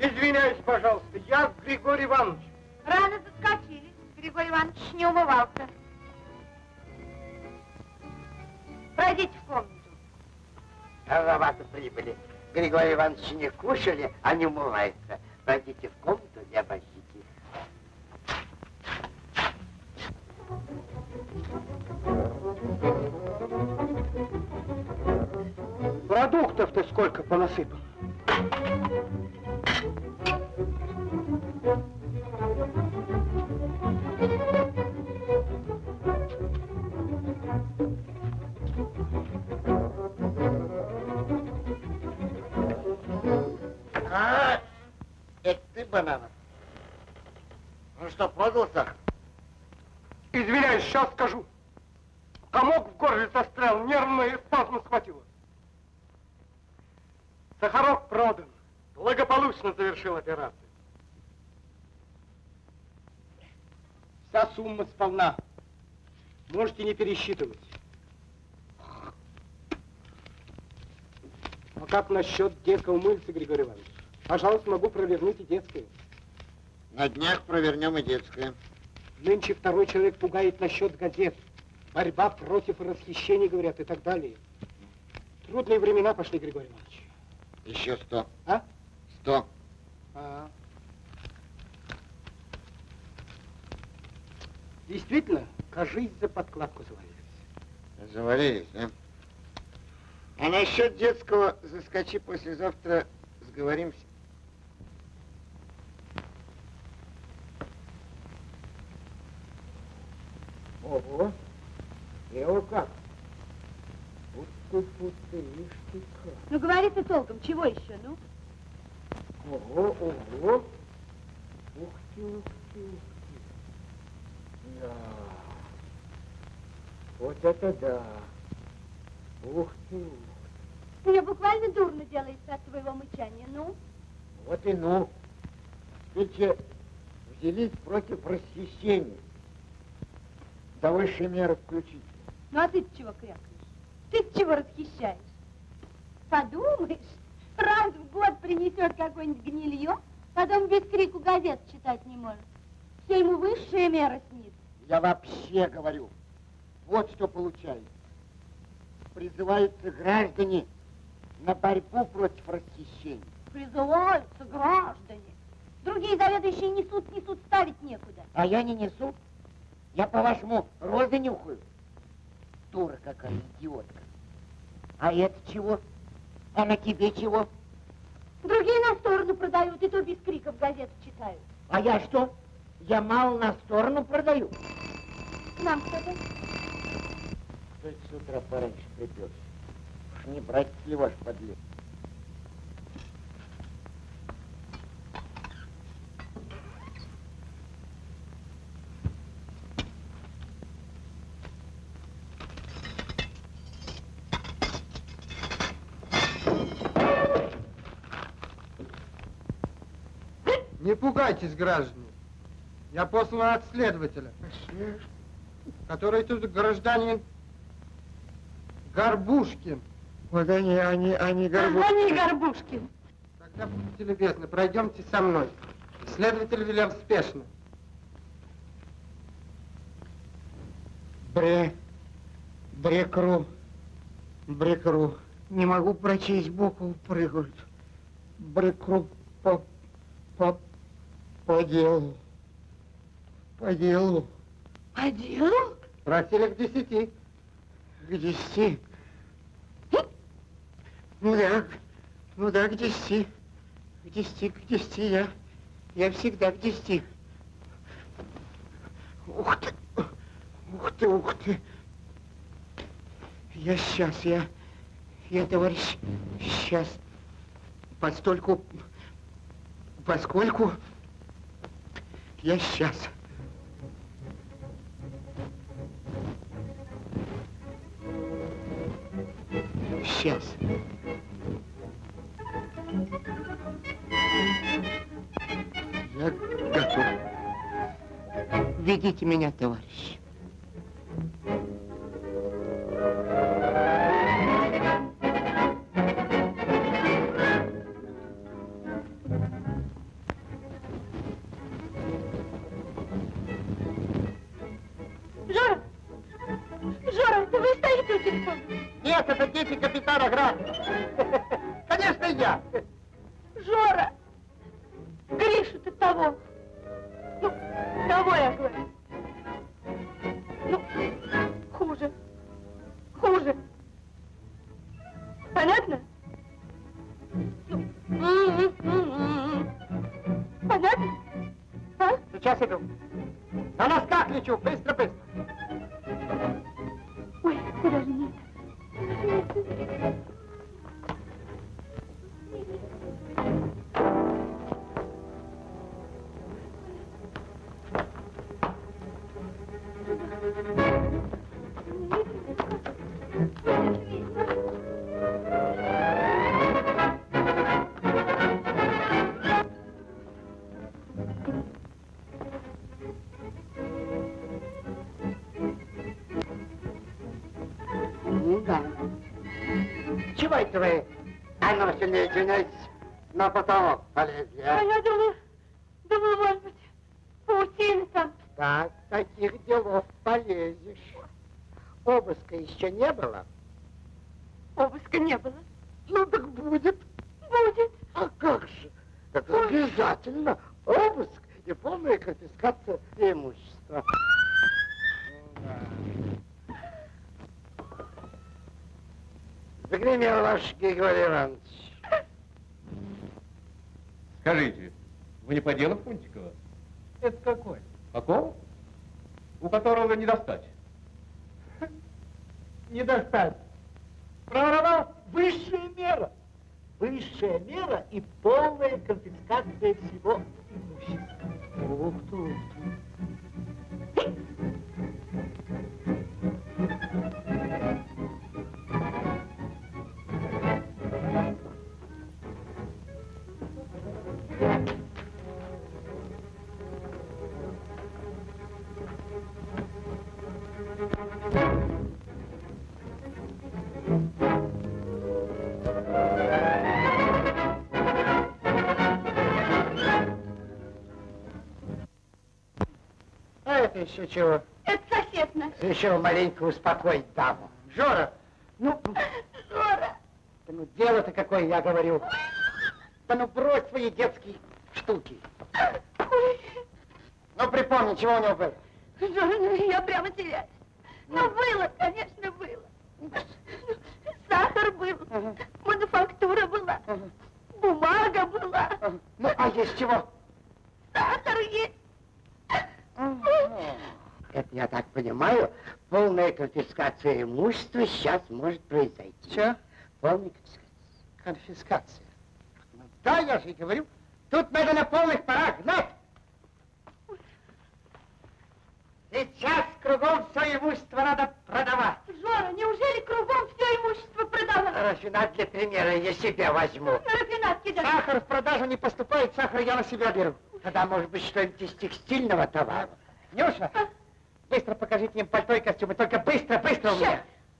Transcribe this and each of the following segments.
Извиняюсь, пожалуйста, я Григорий Иванович. Рано заскочили. Григорий Иванович не умывался. Пройдите в комнату. Рановато прибыли. Григорий Иванович не кушали, а не умывается. Пройдите в комнату и обождите. Продуктов-то сколько понасыпал? А, это ты, Бананов? Ну что, продал сахар? Извиняюсь, сейчас скажу. Комок в горле застрял, нервный спазм схватило. Сахарок продан. Благополучно завершил операцию. Вся сумма сполна. Можете не пересчитывать. А как насчет детского мыльца, Григорий Иванович? Пожалуйста, могу провернуть и детское. На днях провернем и детское. Нынче второй человек пугает насчет газет. Борьба против расхищений, говорят, и так далее. Трудные времена пошли, Григорий Иванович. Еще 100. А? 100. Действительно, кажись, за подкладку завалились. Завалились, да? А насчет детского заскочи послезавтра, сговоримся. Ого, его как? Фу, ишь ты как. Ну говори ты толком, чего еще, ну? Ого, ого. Ух ты. Да. Вот это да. Ух ты. Мне буквально дурно делается от твоего мычания, ну? Вот и ну. Ведь взялись против расхищения. До высшей меры включить. Ну а ты-то чего крякаешь? Ты-то чего расхищаешь? Подумаешь, раз в год принесет какое-нибудь гнилье, потом без крику газет читать не может. Все ему высшая мера снится. Я вообще говорю, вот что получается. Призываются граждане на борьбу против расхищения. Призываются граждане. Другие заведующие несут, ставить некуда. А я не несу. Я, по-вашему, розы нюхаю? Дура какая, идиотка. А это чего? А на тебе чего? Другие на сторону продают, и то без криков газет читают. А я что? Я мало на сторону продаю. Нам кто-то? То есть с утра пораньше приперся. Уж не брать ли ваш подлец? Не пугайтесь, граждане. Я послан от следователя, который тут гражданин Горбушкин. Вот они Горбушкин. Они Горбушкин. Тогда будьте любезны, пройдемте со мной. Следователь велел спешно. Брекру. Не могу прочесть букву, прыгают. Брекру по делу. По делу. По делу? Просили к 10. К 10? Ну да, к 10. К 10 я всегда к 10. Ух ты. Я сейчас, товарищ, сейчас, поскольку я сейчас. Сейчас. Я готов. Ведите меня, товарищ. Нет, это дети капитана Гранта. Конечно, я. Жора! Гришу-то того. Ну, того я говорю. Ну, хуже. Хуже. Понятно? Понятно? А? Сейчас иду. На носках лечу. Быстро, быстро. Ой, куда же нет? Да. Чего это вы? А ну, сильнее извиняйтесь, на потолок полезли, А а? я думаю, может быть, паутина там. Так, таких делов полезешь. Обыска еще не было? Обыска не было. Ну, так будет. Будет. А как же? Это обязательно обыск и полная конфискация имущества. Загремел ваш Григорий Иванович. Скажите, вы не по делу Фунтикова? Это какой? Какого? У которого не достать. Не достать. Проворовал высшая мера. Высшая мера и полная конфискация всего имущества. Ух ты, ух ты. А это еще чего? Это сосед наш. Еще маленько успокоить даму. Жора, ну, Жора. Да ну дело-то какое, я говорю. Да ну брось свои детские штуки. Ой, Ну припомни, чего у него было. Жора, ну я прямо теряюсь. Ну, было, конечно, было. Сахар был, мануфактура была, бумага была, Ну, а есть чего? сахар есть. Это, я так понимаю, полная конфискация имущества сейчас может произойти. Че? Полная конфискация. Конфискация. Ну, да, я же и говорю. Тут надо на полных парах гнать. Сейчас кругом все имущество надо продавать. Жора, неужели кругом все имущество продавать? Рафинат для примера я себе возьму. На рафинат кидай. Сахар в продажу не поступает, сахар я на себя беру. Тогда, может быть, что-нибудь из текстильного товара. Нюша, быстро покажите им пальто и костюмы. Только быстро, быстро у меня.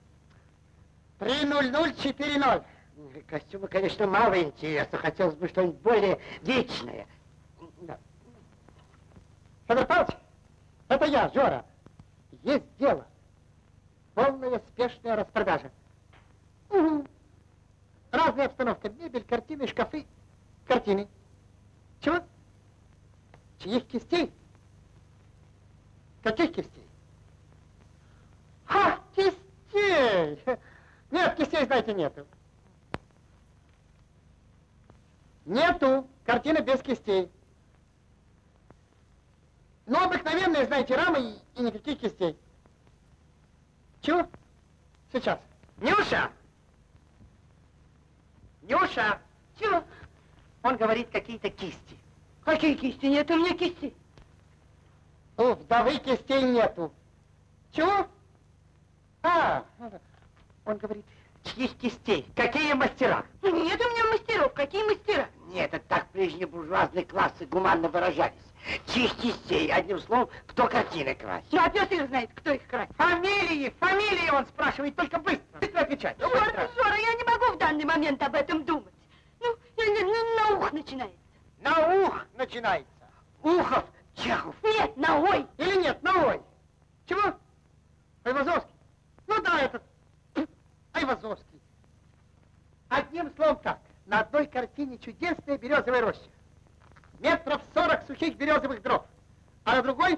30040. Костюмы, конечно, мало интересно. Хотелось бы что-нибудь более вечное. Да. Федор Павлович, это я, Жора. Есть дело. Полная спешная распродажа. Угу. Разная обстановка. Мебель, картины, шкафы. Картины. Чего? Чьих кистей? Каких кистей? Ха, кистей! Нет, кистей, знаете, нету. Нету. Картина без кистей. Ну, обыкновенные, знаете, рамы и никаких кистей. Чего? Сейчас. Нюша! Нюша! Чего? Он говорит, какие-то кисти. Какие кисти? Нет у меня кисти. У вдовы кистей нету. Чего? А, он говорит, чьих кистей? Какие мастера? Нет у меня мастеров. Какие мастера? Нет, это так прежние буржуазные классы гуманно выражались. Чьих кистей, одним словом, кто картины красит. Ну, а пес их знает, кто их красит. Фамилии он спрашивает, только быстро. Быстро отвечать. Жора, Жора, я не могу в данный момент об этом думать. Ну, на ух начинается. На ух начинается. Ухов, Чехов. Нет, на ой. Или нет, на ой. Чего? Айвазовский. Ну да, этот. Айвазовский. Одним словом так, на одной картине чудесная березовая роща. Метров 40 сухих березовых дров. А на другой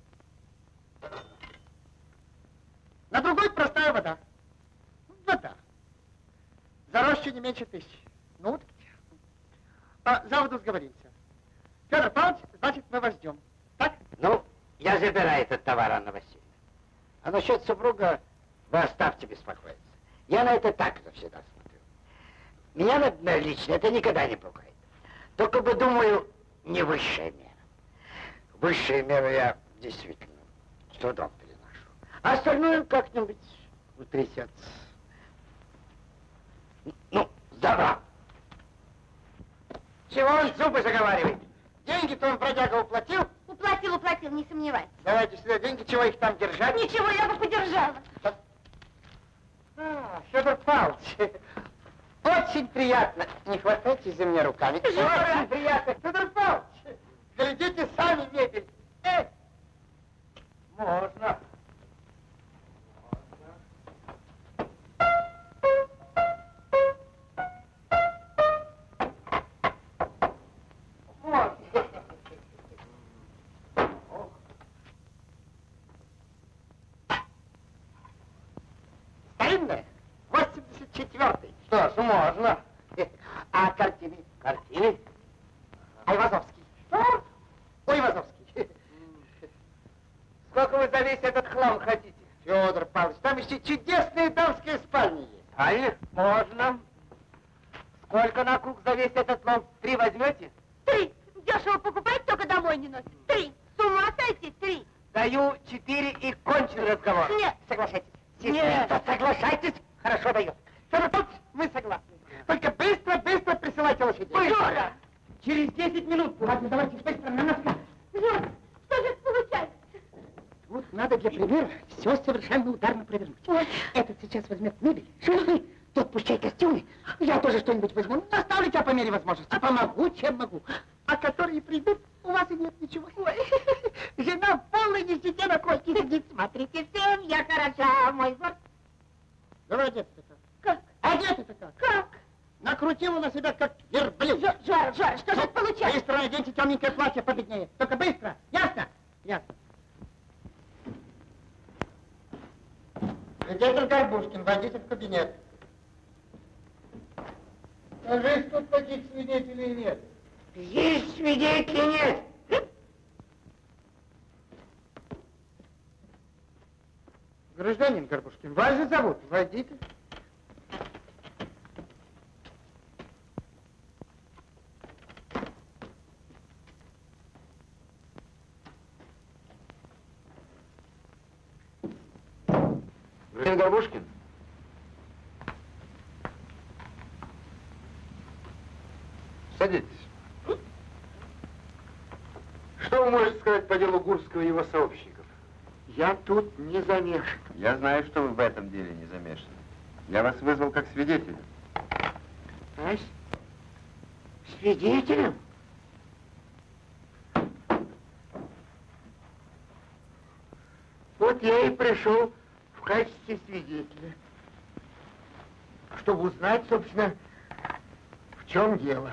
простая вода. Вода. За рощу не меньше 1000. Ну, вот. За воду сговоримся. Федор Павлович, значит, мы вас ждем. Так? Ну, я забираю этот товар, Анна Васильевна. А насчет супруга вы оставьте беспокоиться. Я на это так всегда смотрю. Меня, например, лично это никогда не пугает. Только бы, думаю, не высшая мера. Высшую меру я действительно с трудом переношу. А остальное как-нибудь утрясется. Ну, здорово. Чего он зубы заговаривает? Деньги-то он, бродяга, уплатил? Уплатил, не сомневайтесь. Давайте сюда деньги, чего их там держать? Ничего, я бы подержала. Федор Павлович, очень приятно. Не хватайтесь за меня руками. Очень приятно. Федор Павлович, глядите сами мебель. Можно. Старинная? 84-й. Что ж, можно. А картины? Картины? Айвазовский. Что? Айвазовский. Сколько вы за весь этот хлам хотите? Федор Павлович, там еще чудесные дамские спальни есть. А их можно. Сколько на круг за весь этот лом? 3 возьмете? 3. Дешево покупать, только домой не носит. 3. С ума сойти, 3. Даю 4 и кончен разговор. Нет. Соглашайтесь. Нет. Соглашайтесь. Хорошо дает. Федор Павлович, мы согласны. Только быстро присылайте лошадей. Жора! Через 10 минут. Ладно, давайте быстро на носках. Жора, что же это получается? Вот надо для примера все совершенно ударно провернуть. Ой. Этот сейчас возьмет мебель, шелухи, тот пущай костюмы. Я тоже что-нибудь возьму. Наставлю тебя по мере возможности. Помогу, чем могу. А которые придут, у вас и нет ничего. Ой. Жена в полной нищете на койке сидит. Смотрите, всем я хороша, мой взор. Давай одеться-то как? Как? Одеться-то как? Как? Накрутила на себя, как верблюд. Жора, что же это получается? Быстро наденьте темненькое платье победнее. Только быстро. Ясно? Ясно. Свидетель Горбушкин, войдите в кабинет. Скажи, тут таких свидетелей нет. Есть свидетелей, нет. Гражданин Горбушкин, вас же зовут. Войдите. Гражданин Горбушкин? Садитесь. Что вы можете сказать по делу Гурского и его сообщников? Я тут не замешан. Я знаю, что вы в этом деле не замешаны. Я вас вызвал как свидетеля. А? Свидетелем? Вот я и пришел в качестве свидетеля, чтобы узнать, собственно, в чем дело.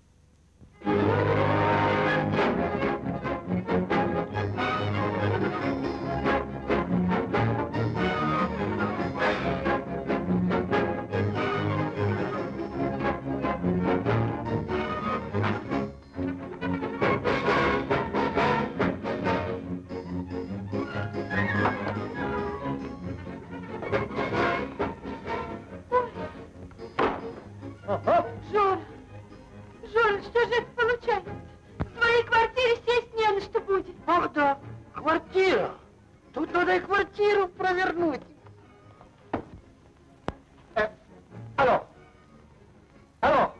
Жора, что же это получается? В своей квартире сесть не на что будет. Ах да, квартира. Тут надо и квартиру провернуть. Алло. Алло.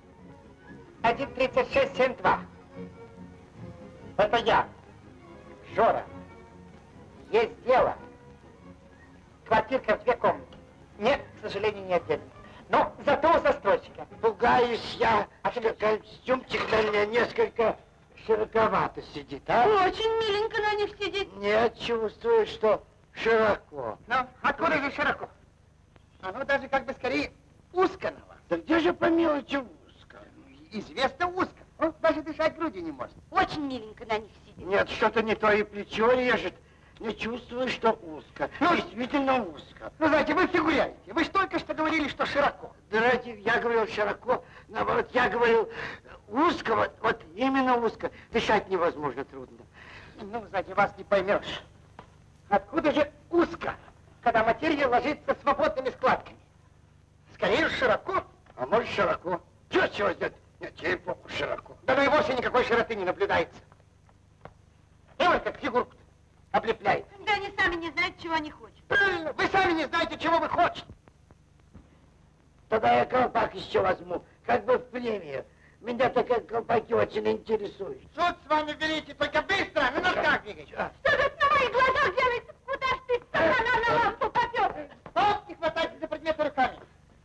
13672. Это я. Жора. Есть дело. Квартирка в 2 комнаты. Нет, к сожалению, не отдельно. Но зато у застройщика. Пугаюсь я, что костюмчик на мне несколько широковато сидит, а? Очень миленько на них сидит. Нет, чувствую, что широко. Ну, откуда же широко? оно даже как бы скорее узко на вас. Да где же по мелочи узко? Известно узко. Он даже дышать грудью не может. Очень миленько на них сидит. Нет, что-то не то, и плечо режет. Не чувствую, что узко. Ну, действительно узко. Ну, знаете, вы фигуряете. Вы же только что говорили, что широко. Да ради, я говорил широко, наоборот, я говорил узко, вот именно узко. Дышать невозможно, трудно. Ну, знаете, вас не поймешь. Откуда же узко, когда материя ложится свободными складками? Скорее широко. А может, широко. Чего здесь? Нет, ей-богу, широко. Да ну и вовсе никакой широты не наблюдается. И вот как фигурку облепляет. Да они сами не знают, чего они хотят. Правильно, вы сами не знаете, чего вы хотите. Тогда я колпак еще возьму, как бы в премию. Меня такие колпаки очень интересуют. Суд с вами берите, только быстро, на ногах двигайте. Что же это на моих глазах делается? Куда ж ты, стакана на лампу попёр? Стоп, не хватайте за предметы руками.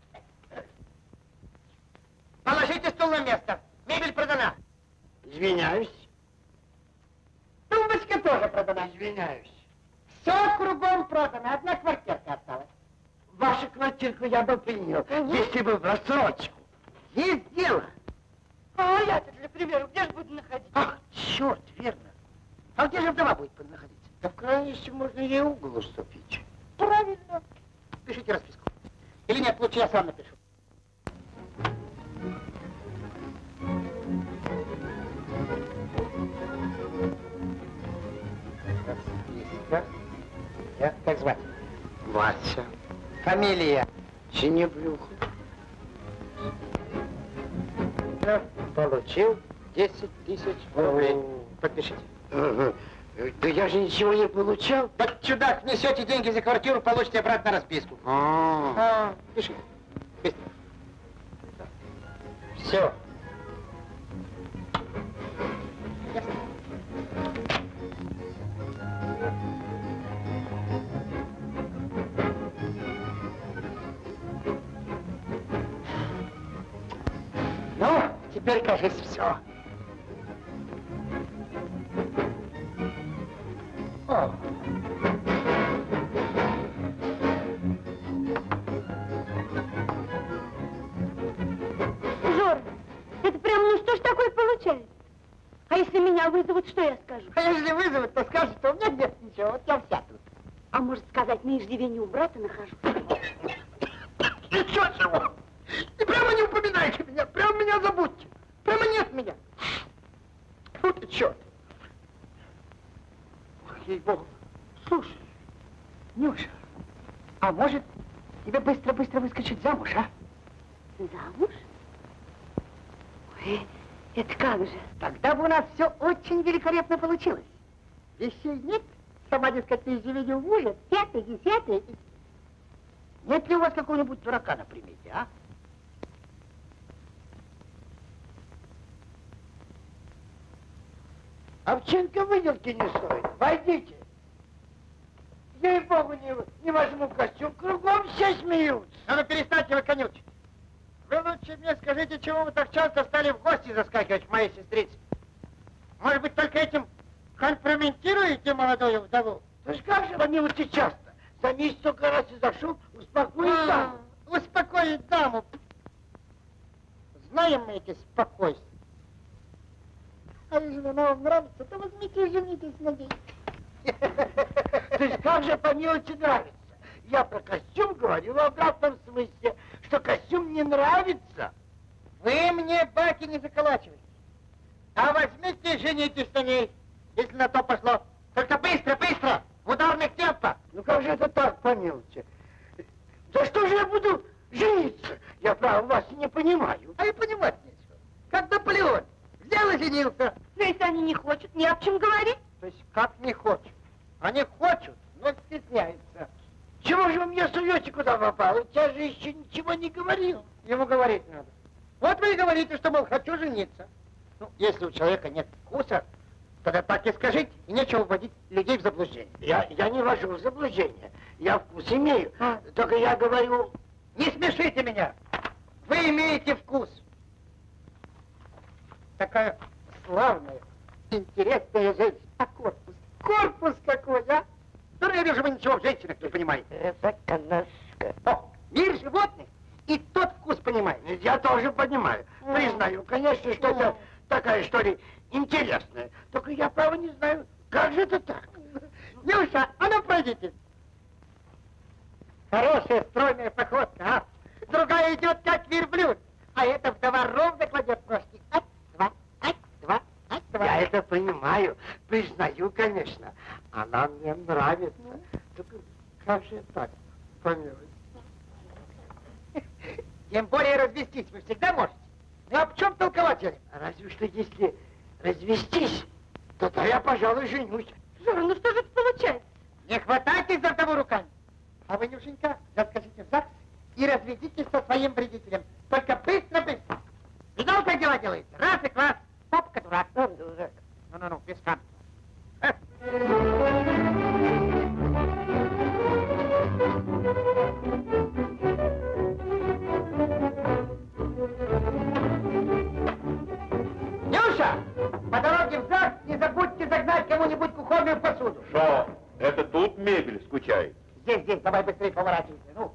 Положите стул на место. Мебель продана. Извиняюсь. Тумбочка тоже продана. Извиняюсь. Все кругом продано, одна квартирка осталась. Вашу квартирку я бы принял, если бы в рассрочку. Есть дело. А я-то, для примера, где же буду находиться? Ах, черт, верно. А где же вдова будет находиться? Да в крайнем случае можно ей угол уступить. Правильно. Пишите расписку. Или нет, лучше я сам напишу. Расписка. Как звать? Вася. Фамилия. Синеблюх. Получил 10 тысяч рублей. Подпишите. Ага. Да я же ничего не получал. Вот чудак, внесете деньги за квартиру, получите обратно расписку. Пишите. Быстро. Все. Ну, теперь, кажется, все. О. Жор, это прям, ну что ж такое получается? А если меня вызовут, что я скажу? А если вызовут, то скажут, что у меня нет ничего, вот я вся тут. А может сказать, на иждивении у брата нахожу? Ничего чего. И прямо не упоминайте меня, прямо меня забудьте. Прямо нет меня. Фу ты, черт. Ей-богу. Слушай, Нюша, а может тебе быстро-быстро выскочить замуж, а? Замуж? Ой, это как же? Тогда бы у нас все очень великолепно получилось. Вещей нет, сама, дескать, на иждивении у мужа, 5-й, 10-й. Нет ли у вас какого-нибудь дурака на примете, а? Овчинка выделки не стоит. Войдите. Ей-богу, не возьму костюм. Кругом все смеются. Ну, перестаньте вы конючить. Вы лучше мне скажите, чего вы так часто стали в гости заскакивать к моей сестрице? Может быть, только этим компрометируете молодую вдову? Ну как же, помилуйте, часто. За месяц только раз и зашел, успокоить даму. Успокоить даму. Знаем мы эти спокойствия. А если она вам нравится, то возьмите и женитесь на ней. То есть как же, помилуйте, нравится? Я про костюм говорю в обратном смысле, что костюм не нравится. Вы мне баки не заколачивайте. А возьмите и женитесь на ней, если на то пошло. Только быстро, быстро, в ударных темпах. Ну как же это так, помилуйте? За что же я буду жениться? Я, право, вас не понимаю. А и понимать нечего. Как Наполеон. Взял и женился. Ну, если они не хотят, не об чем говорить. То есть как не хочет? Они хотят, но стесняются. Чего же вы мне суете, куда попало? Я же еще ничего не говорил. Ему говорить надо. Вот вы и говорите, что, мол, хочу жениться. Ну, если у человека нет вкуса, тогда так и скажите, и нечего вводить людей в заблуждение. Я не вожу в заблуждение. Я вкус имею. Только я говорю... Не смешите меня. Вы имеете вкус. Такая славная, интересная женщина. А корпус? Корпус какой, а? Ну, я вижу, вы ничего в женщинах не понимаете. Это канашка. О, мир Я тоже понимаю. Признаю, конечно, что это такая история интересная. Только я, право, не знаю, как же это так? Нюша, а ну пройдите. Хорошая стройная походка, а? Другая идет как верблюд, а эта вдова ровно кладет ножки. Ать-два, ать-два, ать-два. Я это понимаю, признаю, конечно. Она мне нравится. Только как же так, помилуй? Тем более развестись вы всегда можете. Ну, об чем толковать, Елена? Разве что если развестись, тогда я, пожалуй, женюсь. Жора, ну что же это получается? Не хватайтесь за вдову руками. А вы, Нюшенька, заскочите в ЗАГС и разведитесь со своим вредителем. Только быстро-быстро. Видал, как дела делается? Раз и класс. Попка дурак. Ну-ну-ну, без шансов. Нюша, по дороге в ЗАГС не забудьте загнать кому-нибудь кухонную посуду. Что? Это тут мебель скучает? Здесь, давай быстрее поворачивайся. Ну.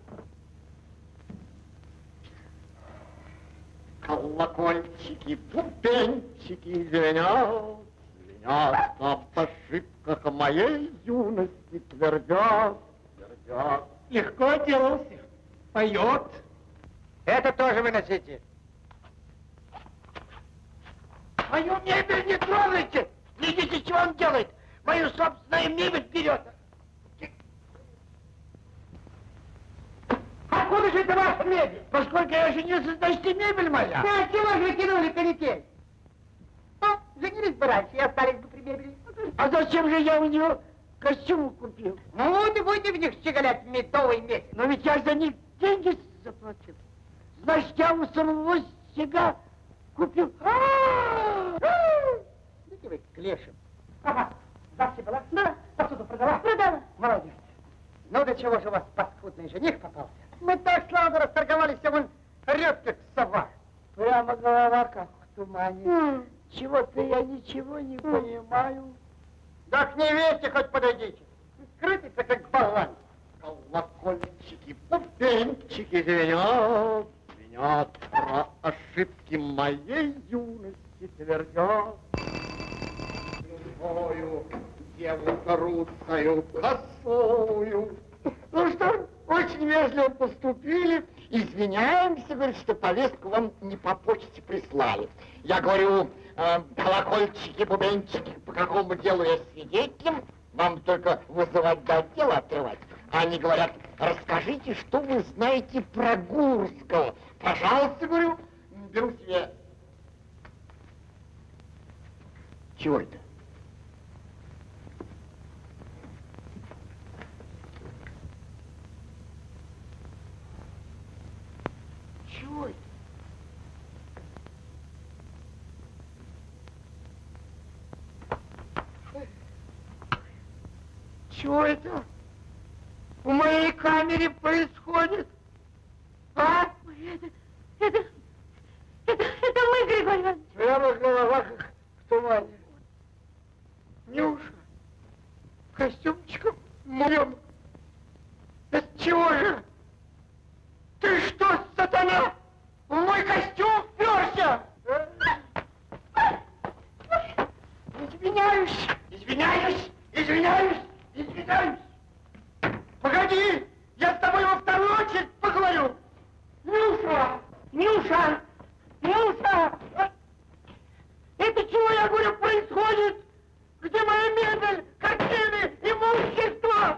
Колокольчики, бубенчики звенят, звенят об ошибках моей юности, твердят, твердят. Легко делался. Поет. Это тоже выносите. Мою мебель не трогайте! Видите, что он делает? Мою собственную мебель берет. Откуда же это ваша мебель? Поскольку я женился, значит, и мебель моя. Да, чего же вы тянули канитель? Ну, женились бы раньше и остались бы при мебели. А зачем же я у него костюм купил? Ну, ты будете в них щеголять медовый месяц. Но ведь я за них деньги заплатил. Значит, я у самого себя купил. Идите вы к лешим. Ага, бабки была? Да. Посуду продала? Продала. Молодец. Ну, до чего же у вас паскудный жених попался? Мы так славно расторговались, а он орет, как сова. Прямо голова как в тумане. Чего-то я ничего не понимаю. Да к невесте хоть подойдите. Крутится, как болван. Колокольчики, бубенчики звенят, звенят, про ошибки моей юности твердят. Любую девушку русскую косую. Ну что, очень вежливо поступили. Извиняемся, говорит, что повестку вам не по почте прислали. Я говорю, колокольчики, бубенчики, по какому делу я свидетелем, вам только вызывать да дело открывать. А они говорят, расскажите, что вы знаете про Гурского. Пожалуйста, говорю, беру себе. Чего это? Чего это? Чего это в моей камере происходит? А? Это мы, Григорий Иванович. Прямо голова как в тумане. Нюша, костюмчиком моем. Это чего же? Ты что, сатана, в мой костюм вперся? Извиняюсь, извиняюсь, извиняюсь, извиняюсь. Погоди, я с тобой во вторую очередь поговорю. Нюша, Нюша, Нюша. Это чего, я говорю, происходит? Где моя мебель, картины, имущество?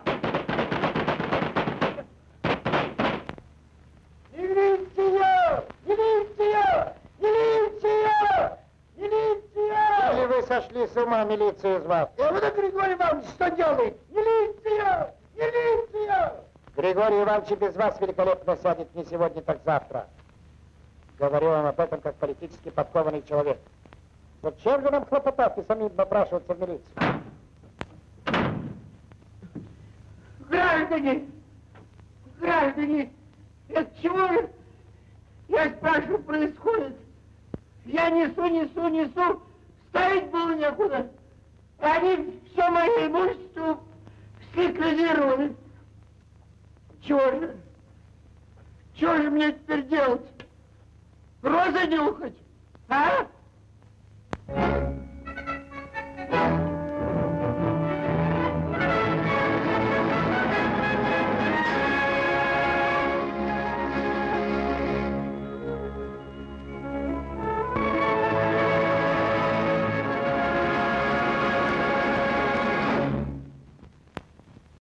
Милиция! Милиция! Милиция! Милиция! Или вы сошли с ума, милицию звать? Вот Григорий Иванович что делает? Милиция! Милиция! Григорий Иванович без вас великолепно сядет не сегодня, так завтра. Говорю вам об этом как политически подкованный человек. Зачем же нам хлопотать и самим напрашиваться в милицию? Граждане! Граждане! Это чего же, я спрашиваю, происходит? Я несу, ставить было некуда. Они все мое имущество ликвидировали. Чего же мне теперь делать? розы нюхать, а?